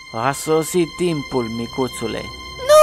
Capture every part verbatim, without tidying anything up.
A sosit timpul, micuțule. Nu!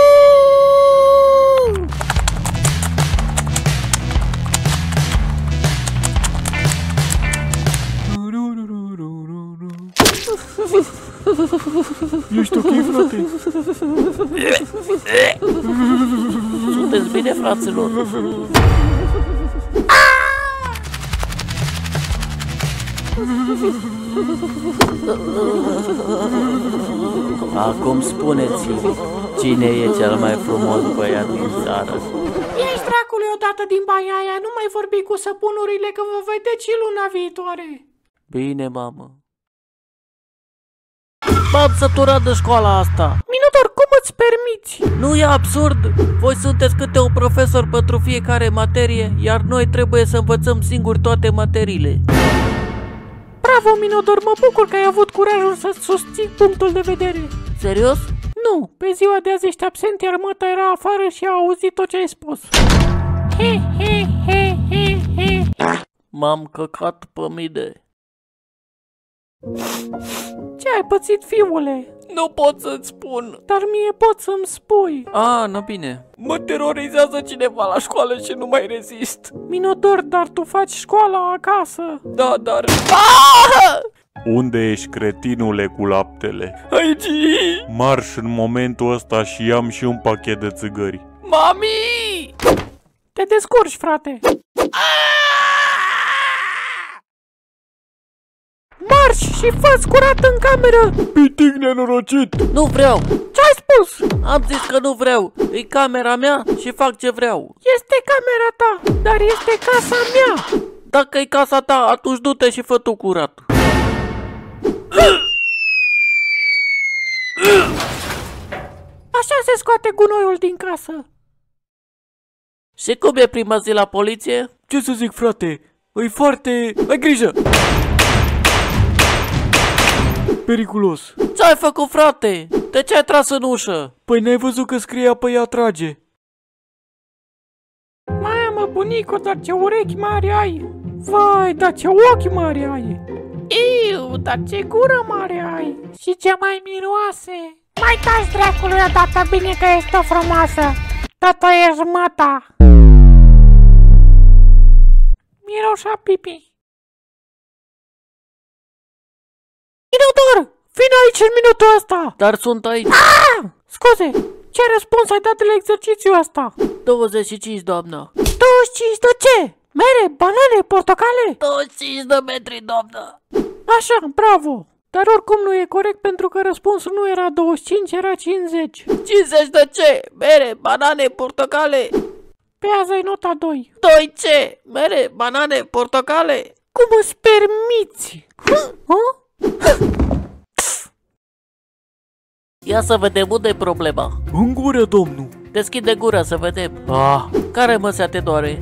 Ești ok, frate? Sunteți bine, fraților? Acum spuneți-mi, cine e cel mai frumos băiat din țară? Ești dracului odată din baia aia, nu mai vorbi cu săpunurile că vă vedeți și luna viitoare. Bine, mamă. M-am săturat de școala asta. Minotaur, cum îți permiți? Nu e absurd? Voi sunteți câte un profesor pentru fiecare materie, iar noi trebuie să învățăm singuri toate materiile. Bravo, Minotaur, mă bucur că ai avut curajul să-ți susții punctul de vedere. Serios? Nu, pe ziua de azi ești absent, iar măta era afară și a auzit tot ce ai spus. He, he, he, he, he. M-am căcat pe mine. Ce ai pățit, fiule? Nu pot să-ți spun. Dar mie poți să-mi spui. A, nu bine. Mă terorizează cineva la școală și nu mai rezist. Minotaur, dar tu faci școala acasă. Da, dar... Ah! Unde ești, cretinule cu laptele? Aici! Marș în momentul ăsta și ia-mi și un pachet de țigări. Mami! Te descurci, frate. Marș și fă-ți curat în cameră. Pitic nenorocit! Nu vreau! Ce-ai spus? Am zis că nu vreau. E camera mea și fac ce vreau. Este camera ta, dar este casa mea. Dacă e casa ta, atunci du-te și fă tu curat. Așa se scoate gunoiul din casă. Și cum e prima zi la poliție? Ce să zic, frate? E foarte... Ai grijă! Periculos. Ce-ai făcut, frate? De ce ai tras în ușă? Păi n-ai văzut că scria pe ea trage? Mamă, bunico, dar ce urechi mari ai. Vai, dar ce ochi mari ai. Iu, dar ce gură mare ai. Și ce mai miroase. Mai taci, dracului, odată, bine că ești o frumoasă. Tot ești măta. Miroșa pipi. Minotaur, vino aici în minutul ăsta. Dar sunt aici. Ah! Scuze, ce răspuns ai dat de la exercițiul ăsta? douăzeci și cinci, doamnă. douăzeci și cinci de ce? Mere, banane, portocale? douăzeci și cinci de metri, doamnă. Așa, bravo. Dar oricum nu e corect pentru că răspunsul nu era douăzeci și cinci, era cincizeci. cincizeci de ce? Mere, banane, portocale. Pe azi ai nota doi. doi ce? Mere, banane, portocale. Cum îți permiți? Hă? Ia să vedem unde e problema. În gură, domnul. Deschide gura să vedem. Ah. Care măsea te doare?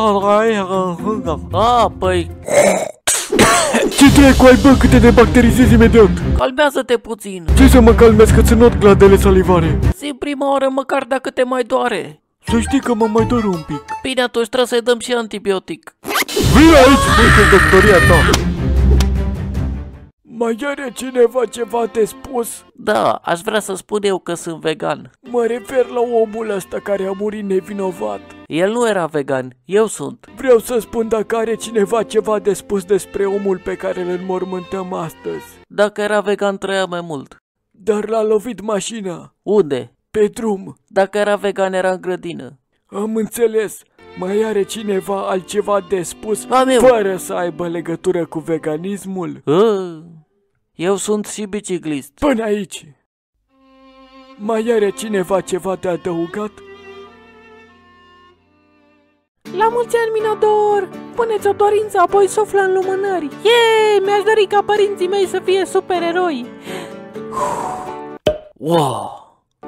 Ah, păi... Ce dracu ai, bă, câte te bacterizezi imediat? Calmează-te puțin. Ce să mă calmez că ți not gladele salivare? Zi prima oară măcar dacă te mai doare. Să știi că mă mai dor un pic. Bine, atunci trebuie să-i dăm și antibiotic. Vine aici, băi, cu doctoria ta. Mai are cineva ceva de spus? Da, aș vrea să spun eu că sunt vegan. Mă refer la omul ăsta care a murit nevinovat. El nu era vegan, eu sunt. Vreau să spun dacă are cineva ceva de spus despre omul pe care îl înmormântăm astăzi. Dacă era vegan, trăia mai mult. Dar l-a lovit mașina. Unde? Pe drum. Dacă era vegan, era în grădină. Am înțeles. Mai are cineva altceva de spus Am eu. fără să aibă legătură cu veganismul? A, eu sunt și biciclist. Până aici. Mai are cineva ceva de adăugat? La mulți ani, Minotaur! Puneți o dorință, apoi suflă în lumânări. Yeee! Mi-aș dori ca părinții mei să fie supereroi. Wow!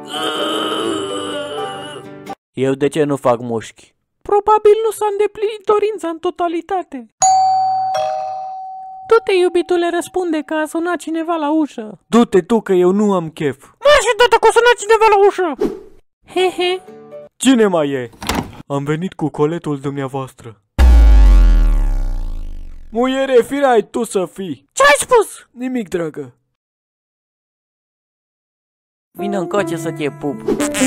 Eu de ce nu fac mușchi? Probabil nu s-a îndeplinit dorința în totalitate. Du-te, iubitule, răspunde că a sunat cineva la ușă. Du-te tu că eu nu am chef. Mă, și du-te că a sunat cineva la ușă. He, he. Cine mai e? Am venit cu coletul dumneavoastră. Muiere, firai tu să fii. Ce ai spus? Nimic, dragă. Vină încoace să te pup.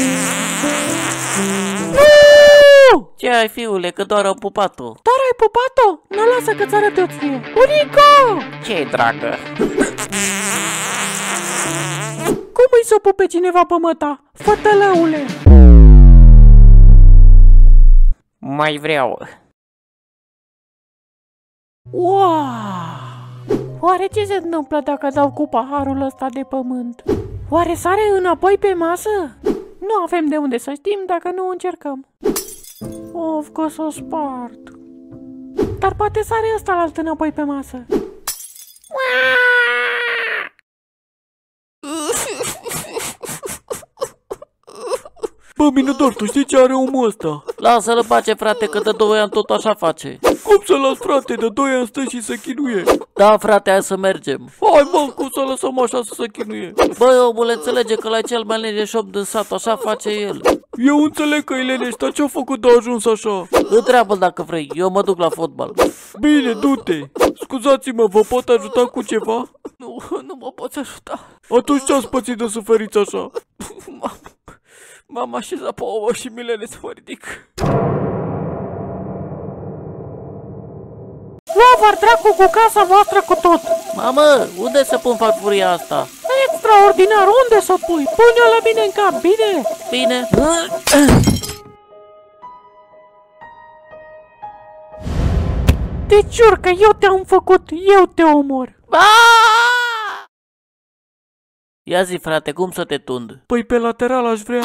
Ce ai, fiule, că doar am pupat-o. Doar ai pupat-o? Nu lasă că-ți arăt eu ție. Bunico! Ce-i, dragă? Cum îi să pupe cineva pe măta? Fătălăule! Mai vreau. Wow! Oare ce se întâmplă dacă dau cu paharul ăsta de pământ? Oare sare înapoi pe masă? Nu avem de unde să știm dacă nu încercăm. Of, că s-o spart. Dar poate sare ăsta la alt înapoi pe masă. Bă, Minodor, tu știi ce are omul ăsta? Lasă-l pace, frate, că de doi ani tot așa face. Cum să las, frate? De doi ani stă și se chinuie. Da, frate, hai să mergem. Hai, mă, cum să lăsăm așa să se chinuie? Băi, omule, înțelege că la cel mai lene șop din sat, așa face el. Eu înțeleg că e leneș, dar ce-a făcut de a ajuns așa? Întreabă-l dacă vrei, eu mă duc la fotbal. Bine, du-te. Scuzați-mă, vă pot ajuta cu ceva? Nu, nu mă poți ajuta. Atunci ce-ați pățit de suferiți așa? M-am așezat pe ouă și mi lene să mă ridic. Luavar dracu cu casa voastră cu tot! Mamă, unde să pun farfuria asta? Extraordinar, unde să pui? Pune-o la mine în cap, bine? Bine. Te jur că eu te-am făcut, eu te omor. Ia zi, frate, cum să te tund? Păi pe lateral aș vrea.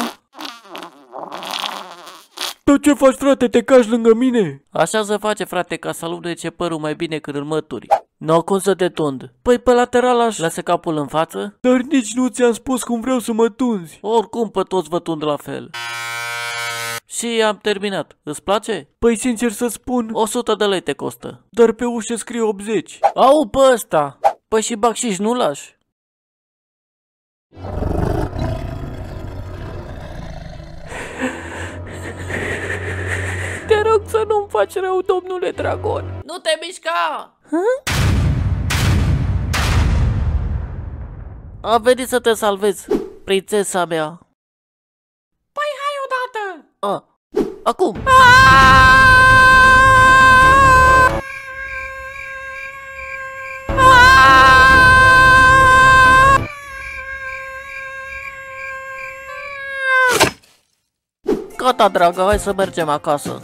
Tu ce faci, frate? Te cași lângă mine? Așa se face, frate, ca să alunece părul mai bine când îl mături. Nu, cum să te tund? Păi pe lateral aș... Lasă capul în față? Dar nici nu ți-am spus cum vreau să mă tunzi. Oricum pe toți vă tund la fel. Și am terminat. Îți place? Păi sincer să spun, o sută de lei te costă. dar pe ușă scrie optzeci. Au pe ăsta. Păi și bacșiș nu lași? Te rog să nu-mi faci rău, domnule Dragon. Nu te mișca! Hă? Am venit să te salvez, prințesa mea. Păi hai odată! A, acum! Gata, dragă, hai să mergem acasă.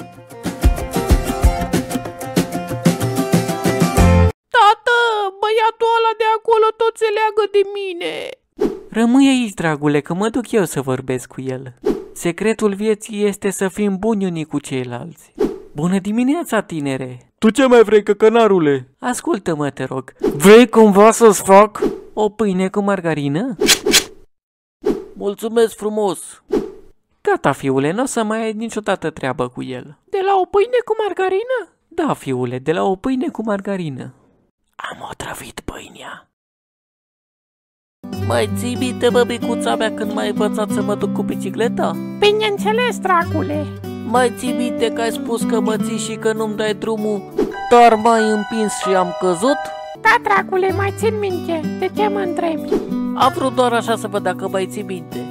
Tată, băiatul ăla de acolo tot se leagă de mine. Rămâi aici, dragule, că mă duc eu să vorbesc cu el. Secretul vieții este să fim buni unii cu ceilalți. Bună dimineața, tinere! Tu ce mai vrei, căcănarule? Ascultă-mă, te rog. Vrei cumva să-ți fac o pâine cu margarină? Mulțumesc frumos! Gata, fiule, n-o să mai ai niciodată treabă cu el. De la o pâine cu margarină? Da, fiule, de la o pâine cu margarină. Am otrăvit pâinea. Mai ții minte, băbicuța mea, când m-ai învățat să mă duc cu bicicleta? Bineînțeles, dragule. Mai ții minte că ai spus că mă ții și că nu-mi dai drumul, dar m-ai împins și am căzut? Da, dragule, mai țin minte. De ce mă întrebi? Am vrut doar așa să văd dacă mai ții minte.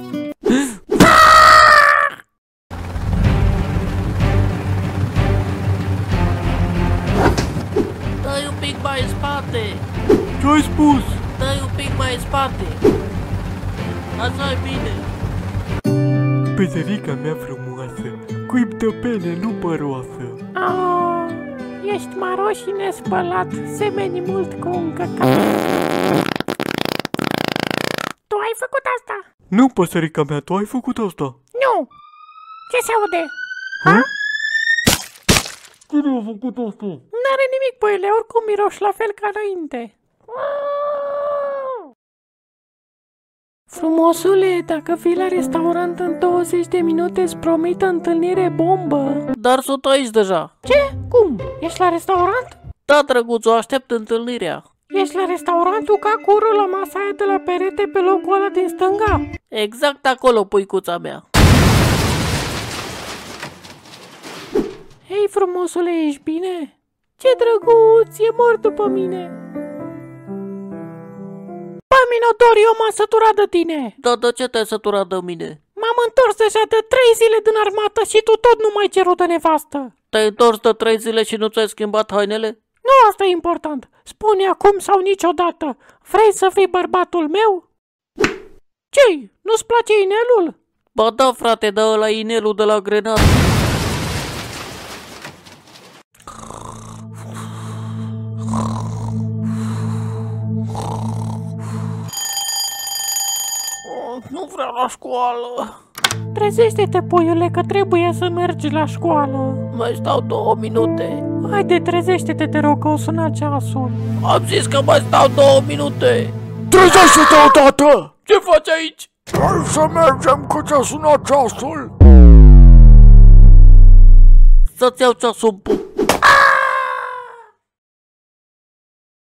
Dă-i un pic mai în spate! Ce-ai spus? Dă-i un pic mai în spate! Așa e bine! Pezerica mea frumoasă, cuib de pene, nu păroasă. Oh, ești maros și nespălat, semeni mult cu un căcat. Tu ai făcut asta? Nu, păsărica mea, tu ai făcut asta. Nu. Ce se aude? Ha? Cine a făcut asta? N-are nimic, băile, oricum miroși la fel ca înainte. Frumosule, dacă vii la restaurant în douăzeci de minute, îți promit întâlnire bombă. Dar sunt aici deja. Ce? Cum? Ești la restaurant? Da, drăguț, o aștept întâlnirea. Ești la restaurantul Kakuro, la masa aia de la perete pe locul ăla din stânga? Exact acolo, puicuța mea. Hei, frumosule, ești bine? Ce drăguț, e mort după mine. Bă, Minodor, eu m-am săturat de tine. Da, de ce te-ai săturat de mine? M-am întors deja de trei zile din armată și tu tot nu m-ai cerut de nevastă. Te-ai întors de trei zile și nu ți-ai schimbat hainele? Nu, asta e important. Spune acum sau niciodată. Vrei să fii bărbatul meu? Ce-i? Nu-ți place inelul? Ba da, frate, dă ăla inelul de la grenadă. Nu vreau la școală. Trezește-te, puiule, că trebuie să mergi la școală. Mai stau două minute. Haide, trezește-te, te rog, că o suna ceasul. Am zis că mai stau două minute. Trezește-te odată! Ce faci aici? Hai să mergem că ți-a sunat ceasul! Să-ți iau ceasul în pup.